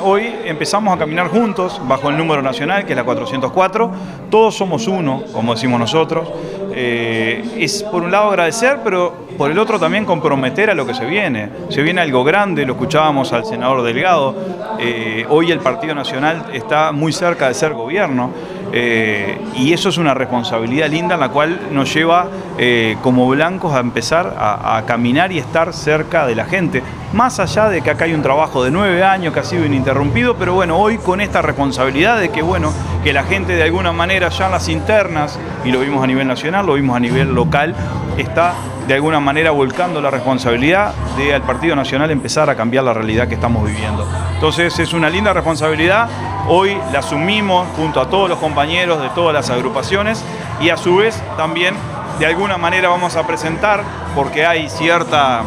hoy empezamos a caminar juntos bajo el número nacional, que es la 404. Todos somos uno, como decimos nosotros. Es por un lado agradecer, pero por el otro también comprometer a lo que se viene. Se viene algo grande, lo escuchábamos al senador Delgado. Hoy el Partido Nacional está muy cerca de ser gobierno. Y eso es una responsabilidad linda en la cual nos lleva como blancos a empezar a caminar y estar cerca de la gente. Más allá de que acá hay un trabajo de 9 años que ha sido ininterrumpido, pero bueno, hoy con esta responsabilidad de que, bueno, que la gente de alguna manera ya en las internas, y lo vimos a nivel nacional, lo vimos a nivel local, está de alguna manera volcando la responsabilidad del Partido Nacional empezar a cambiar la realidad que estamos viviendo. Entonces es una linda responsabilidad, hoy la asumimos junto a todos los compañeros de todas las agrupaciones y a su vez también de alguna manera vamos a presentar, porque hay cierta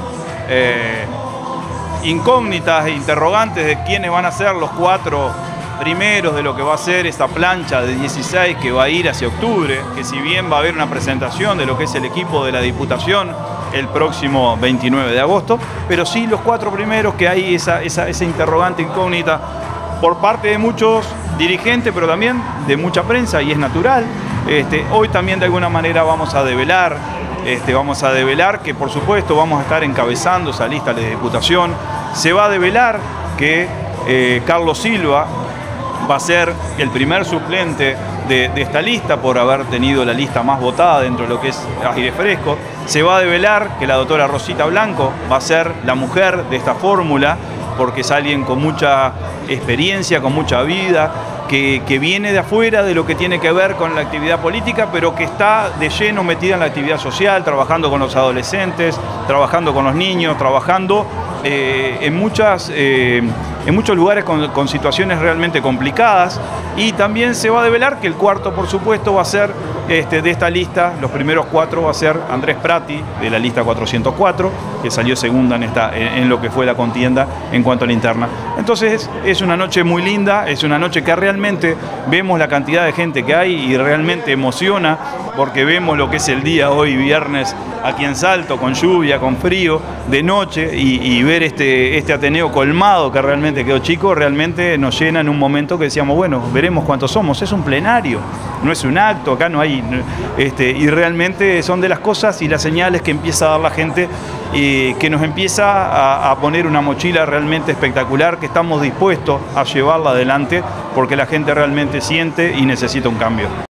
incógnitas e interrogantes de quiénes van a ser los 4 primeros de lo que va a ser esta plancha de 16 que va a ir hacia octubre, que si bien va a haber una presentación de lo que es el equipo de la Diputación el próximo 29 de agosto, pero sí los 4 primeros que hay esa interrogante incógnita por parte de muchos dirigentes, pero también de mucha prensa, y es natural. Hoy también de alguna manera vamos a develar que por supuesto vamos a estar encabezando esa lista de Diputación. Se va a develar que Carlos Silva va a ser el primer suplente de esta lista por haber tenido la lista más votada dentro de lo que es Aire Fresco. Se va a develar que la doctora Rosita Blanco va a ser la mujer de esta fórmula, porque es alguien con mucha experiencia, con mucha vida, que viene de afuera de lo que tiene que ver con la actividad política, pero que está de lleno metida en la actividad social, trabajando con los adolescentes, trabajando con los niños, trabajando en muchos lugares con situaciones realmente complicadas. Y también se va a develar que el cuarto, por supuesto, va a ser de esta lista, los primeros 4 va a ser Andrés Prati, de la lista 404, que salió segunda en lo que fue la contienda en cuanto a la interna. Entonces es una noche muy linda, es una noche que realmente vemos la cantidad de gente que hay y realmente emociona, porque vemos lo que es el día hoy, viernes, aquí en Salto, con lluvia, con frío, de noche, y ver este Ateneo colmado, que realmente quedó chico, realmente nos llena en un momento que decíamos, bueno, veremos cuántos somos. Es un plenario, no es un acto, acá no hay... y realmente son de las cosas y las señales que empieza a dar la gente, que nos empieza a poner una mochila realmente espectacular, que estamos dispuestos a llevarla adelante, porque la gente realmente siente y necesita un cambio.